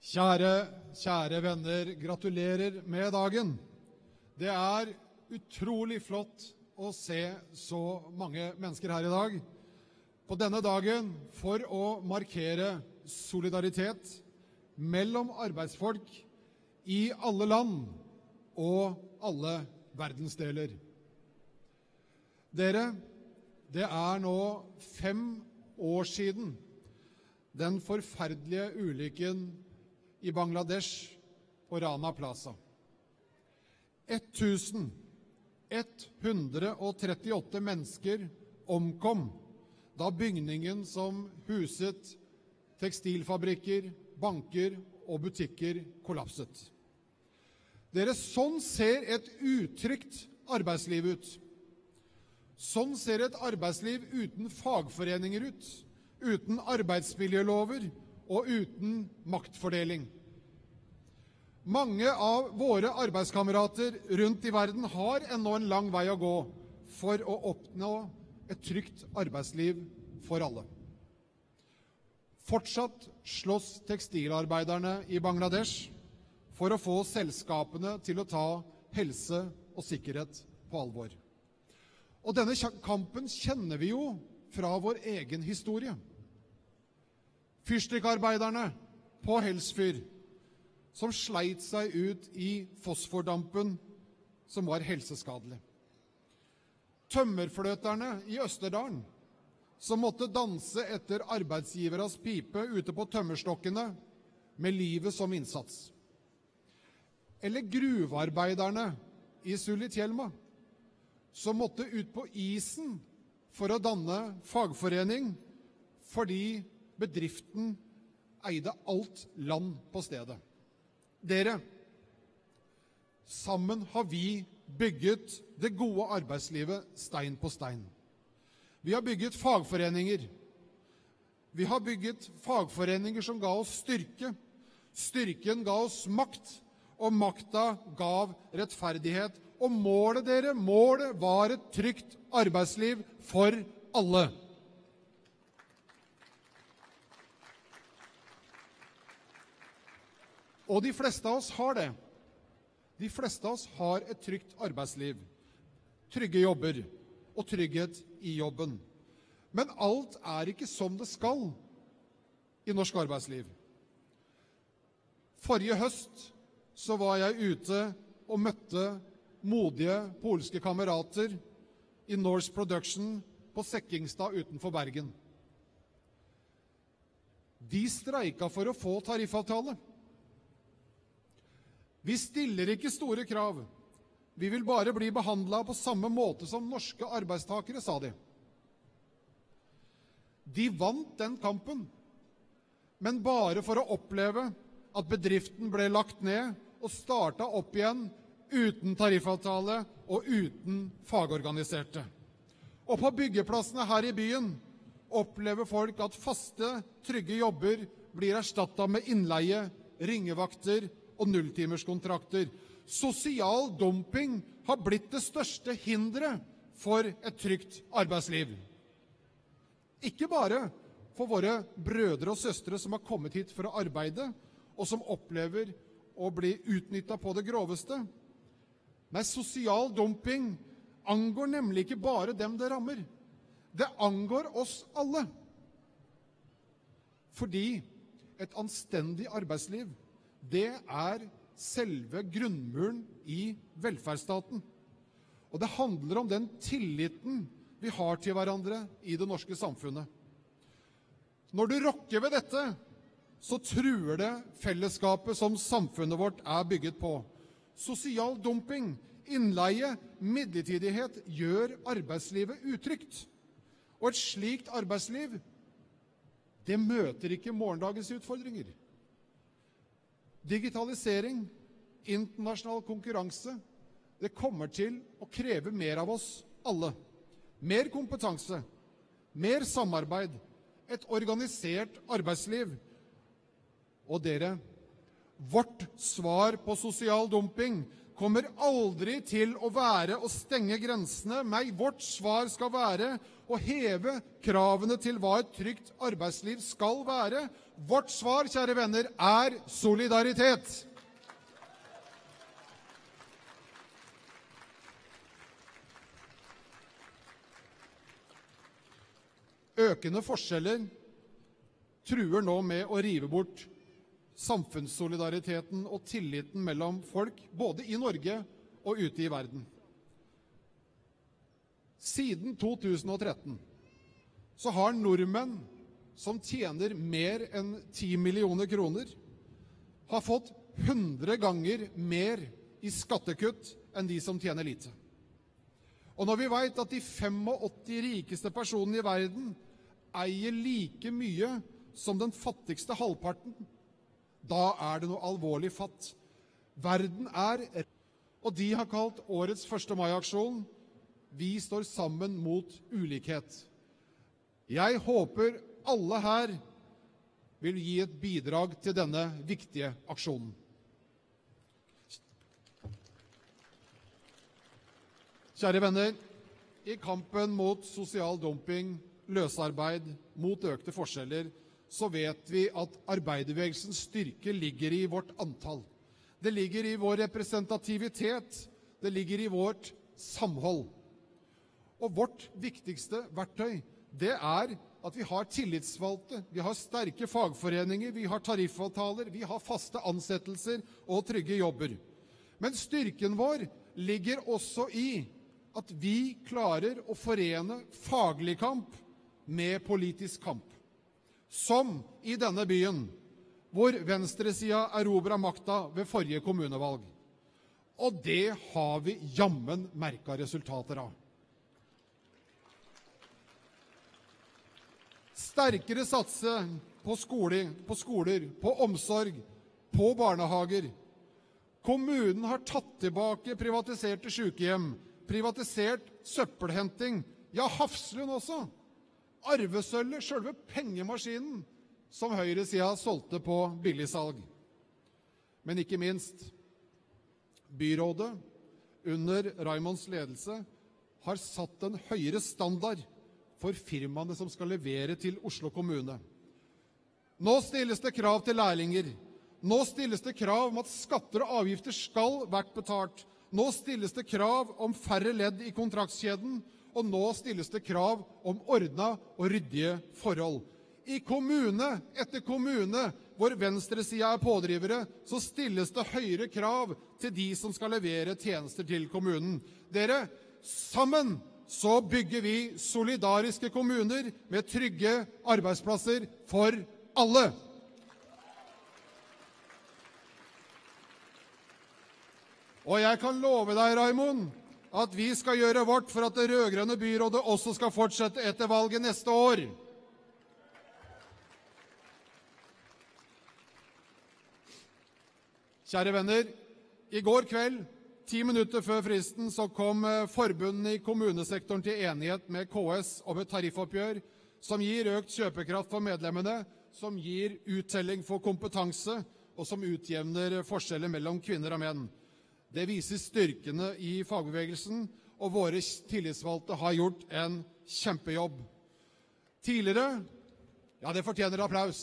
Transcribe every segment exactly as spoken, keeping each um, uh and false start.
Kjære, kjære venner, gratulerer med dagen. Det er utrolig flott å se så mange mennesker her i dag. På denne dagen for å markere solidaritet mellom arbeidsfolk i alle land og alle verdensdeler. Dere, det er nå fem år siden den forferdelige ulykken i Bangladesh på Rana Plaza. tusen ett hundre trettiåtte mennesker omkom da bygningen som huset tekstilfabrikker, banker og butikker kollapset. Dere, sånn ser et utrygt arbeidsliv ut. Sånn ser et arbeidsliv uten fagforeninger ut, uten arbeidsmiljølover og uten maktfordeling. Mange av våre arbeidskamerater rundt i verden har ennå en lang vei å gå for å oppnå et trygt arbeidsliv for alle. Fortsatt slåss tekstilarbeiderne i Bangladesh for å få selskapene til å ta helse og sikkerhet på alvor. Og denne kampen kjenner vi jo fra vår egen historie. Fyrstikkarbeiderne på Helsfyr, som sleit seg ut i fosfordampen som var helseskadelig. Tømmerfløterne i Østerdalen, som måtte danse etter arbeidsgiveras pipe ute på tømmerstokkene med livet som innsats. Eller gruvearbeiderne i Sulitjelma, som måtte ut på isen for å danne fagforening fordi bedriften eide alt land på stedet. Dere, sammen har vi bygget det gode arbeidslivet stein på stein. Vi har bygget fagforeninger. Vi har bygget fagforeninger som ga oss styrke. Styrken ga oss makt, og makta gav rettferdighet. Og målet, dere, målet var et trygt arbeidsliv for alle. Og de fleste av oss har det. De fleste av oss har et trygt arbeidsliv, trygge jobber og trygghet i jobben. Men alt er ikke som det skal i norsk arbeidsliv. Forrige høst så var jeg ute og møtte modige polske kamerater i Norse Production på Sekkingstad utenfor Bergen. De streika for å få tariffavtale. Vi stiller ikke store krav. Vi vil bare bli behandlet på samme måte som norske arbeidstakere, sa de. De vant den kampen, men bare for å oppleve at bedriften ble lagt ned og startet opp igjen uten tariffavtale og uten fagorganiserte. Og på byggeplassene her i byen opplever folk at faste, trygge jobber blir erstattet med innleie, ringevakter og nulltimerskontrakter. Sosial dumping har blitt det største hindret for et trygt arbeidsliv. Ikke bare for våre brødre og søstre som har kommet hit for å arbeide, og som opplever å bli utnyttet på det groveste. Nei, sosial dumping angår nemlig ikke bare dem det rammer. Det angår oss alle. Fordi et anstendig arbeidsliv, det er selve grunnmuren i velferdsstaten. Og det handler om den tilliten vi har til hverandre i det norske samfunnet. Når du rokker ved dette, så truer det fellesskapet som samfunnet vårt er bygget på. Sosial dumping, innleie, midlertidighet gjør arbeidslivet utrygt. Og et slikt arbeidsliv, det møter ikke morgendagens utfordringer. Digitalisering, internasjonal konkurranse, det kommer til å kreve mer av oss alle. Mer kompetanse, mer samarbeid, et organisert arbeidsliv. Og dere, vårt svar på sosial dumping, kommer aldri til å være å stenge grensene. Nei, vårt svar skal være å heve kravene til hva et trygt arbeidsliv skal være. Vårt svar, kjære venner, er solidaritet. Økende forskjeller truer nå med å rive bort samfunnssolidariteten og tilliten mellom folk, både i Norge og ute i verden. Siden to tusen og tretten så har nordmenn som tjener mer enn ti millioner kroner, har fått hundre ganger mer i skattekutt enn de som tjener lite. Og når vi vet at de åttifem rikeste personene i verden eier like mye som den fattigste halvparten, da er det noe alvorlig fatt. Verden er, og de har kalt årets første mai-aksjon «Vi står sammen mot ulikhet». Jeg håper alle her vil gi et bidrag til denne viktige aksjonen. Kjære venner, i kampen mot sosial dumping, løsarbeid, mot økte forskjeller, så vet vi at arbeiderbevegelsens styrke ligger i vårt antall. Det ligger i vår representativitet, det ligger i vårt samhold. Og vårt viktigste verktøy, det er at vi har tillitsvalgte, vi har sterke fagforeninger, vi har tariffavtaler, vi har faste ansettelser og trygge jobber. Men styrken vår ligger også i at vi klarer å forene faglig kamp med politisk kamp. Som i denne byen, hvor venstresida erobret makta ved forrige kommunevalg. Og det har vi jammen merket resultater av. Sterkere satse på, skole, på skoler, på omsorg, på barnehager. Kommunen har tatt tilbake privatiserte sykehjem, privatisert søppelhenting, ja, Hafslund også. Arvesølvet, selve pengemaskinen, som høyresida solgte på billigsalg. Men ikke minst, byrådet under Raimonds ledelse har satt en høyere standard for firmaene som skal levere til Oslo kommune. Nå stilles det krav til lærlinger. Nå stilles det krav om at skatter og avgifter skal vært betalt. Nå stilles det krav om færre ledd i kontraktskjeden, og nå stilles det krav om ordna og ryddige forhold. I kommune etter kommune hvor venstresida er pådrivere, så stilles det høyere krav til de som skal levere tjenester til kommunen. Dere, sammen så bygger vi solidariske kommuner med trygge arbeidsplasser for alle. Og jeg kan love deg, Raimond, at vi skal gjøre vårt for at det rødgrønne byrådet også skal fortsette etter valget neste år. Kjære venner, i går kveld, ti minutter før fristen, så kom forbundene i kommunesektoren til enighet med K S om et tariffoppgjør som gir økt kjøpekraft for medlemmene, som gir uttelling for kompetanse, og som utjevner forskjeller mellom kvinner og menn. Det viser styrkene i fagbevegelsen, og våre tillitsvalgte har gjort en kjempejobb. Tidligere, ja, det fortjener applaus.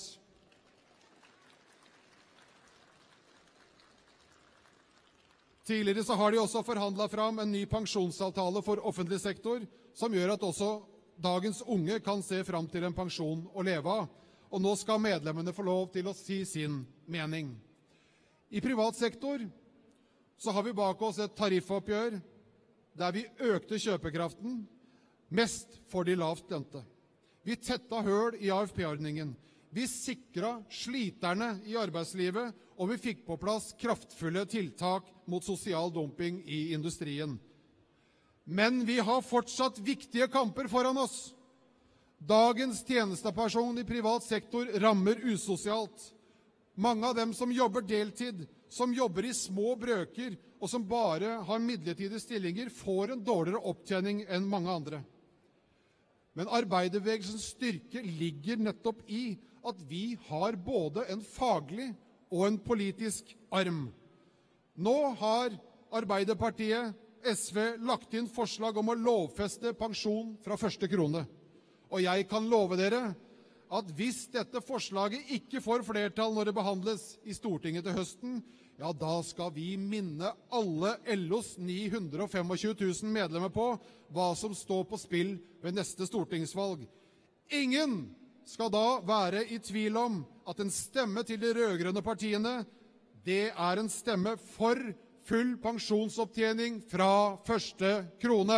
Tidligere så har de også forhandlet fram en ny pensjonsavtale for offentlig sektor, som gjør at også dagens unge kan se fram til en pensjon å leve av. Og nå skal medlemmene få lov til å si sin mening. I privat sektor så har vi bak oss et tariffoppgjør der vi økte kjøpekraften mest for de lavt lønte. Vi tetta høl i A F P-ordningen. Vi sikret sliterne i arbeidslivet, og vi fikk på plass kraftfulle tiltak mot sosial dumping i industrien. Men vi har fortsatt viktige kamper foran oss. Dagens tjenesteperson i privat sektor rammer usosialt. Mange av dem som jobber deltid, som jobber i små brøker, og som bare har midlertidige stillinger, får en dårligere opptjening enn mange andre. Men arbeiderbevegelsens styrke ligger nettopp i at vi har både en faglig og en politisk arm. Nå har Arbeiderpartiet, S V lagt inn forslag om å lovfeste pensjon fra første krone. Og jeg kan love dere at hvis dette forslaget ikke får flertall når det behandles i Stortinget til høsten, ja, da skal vi minne alle L O's ni hundre og tjuefem tusen medlemmer på hva som står på spill ved neste stortingsvalg. Ingen skal da være i tvil om at en stemme til de rødgrønne partiene, det er en stemme for full pensjonsopptjening fra første krone.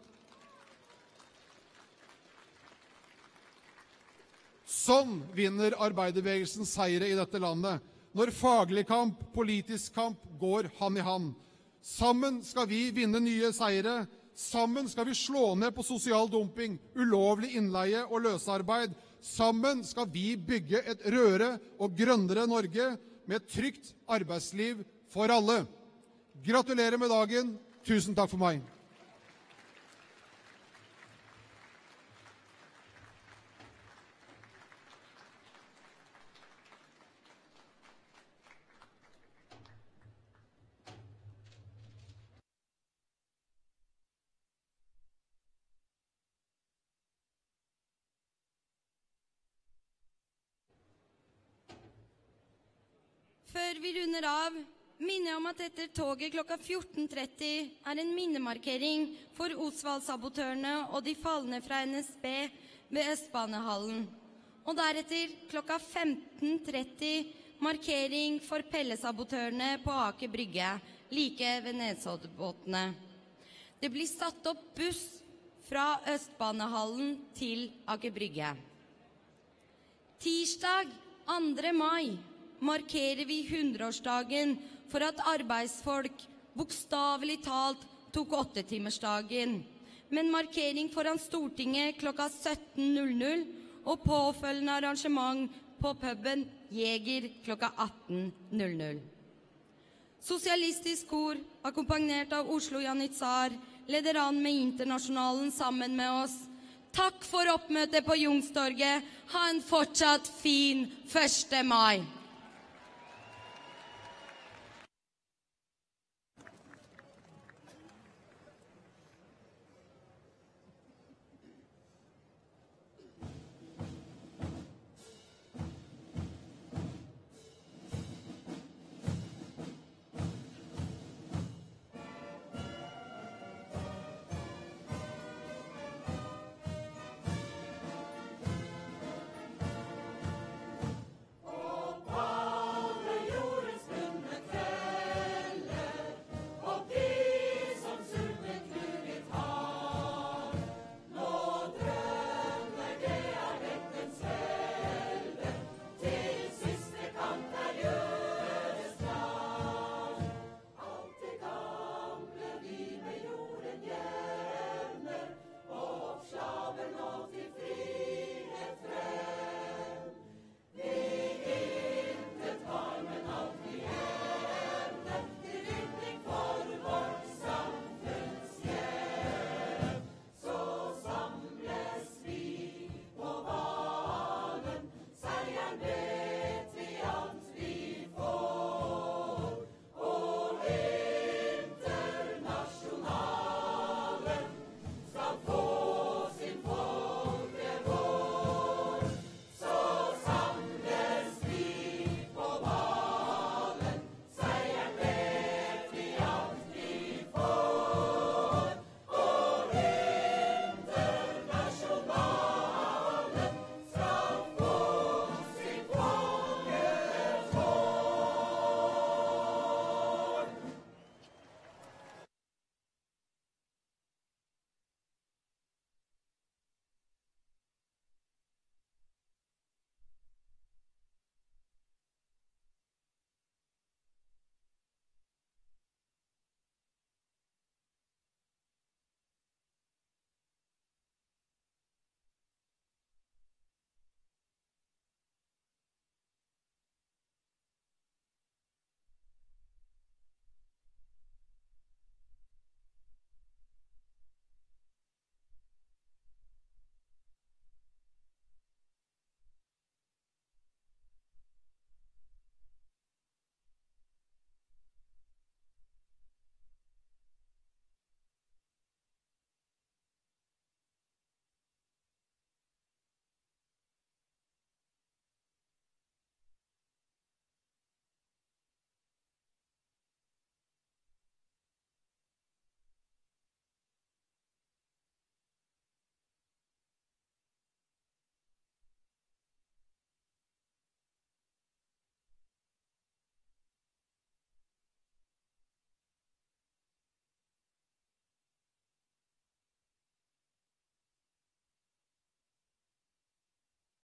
Sånn vinner arbeiderbevegelsen seire i dette landet, når faglig kamp, politisk kamp går hand i hand. Sammen skal vi vinne nye seire. Sammen skal vi slå ned på sosial dumping, ulovlig innleie og løsarbeid. Sammen skal vi bygge et rødere og grønnere Norge med et trygt arbeidsliv for alle. Gratulerer med dagen. Tusen takk for meg. Før vi runder av, minner jeg om at etter toget klokka fjorten tretti er en minnemarkering for Osvald-sabotørene og de falne fra N S B ved Østbanehallen. Og deretter klokka femten tretti markering for Pelle-sabotørene på Aker Brygge, like ved Nesoddbåtene. Det blir satt opp buss fra Østbanehallen til Aker Brygge. Tirsdag andre mai markerer vi hundreårsdagen for at arbeidsfolk bokstavelig talt tok åttetimersdagen, med en markering foran Stortinget klokka sytten null null og påfølgende arrangement på puben Jeger klokka atten null null. Sosialistisk kor, akkompagnert av Oslo Janitsar, leder an med Internasjonalen sammen med oss. Takk for oppmøtet på Youngstorget. Ha en fortsatt fin første mai.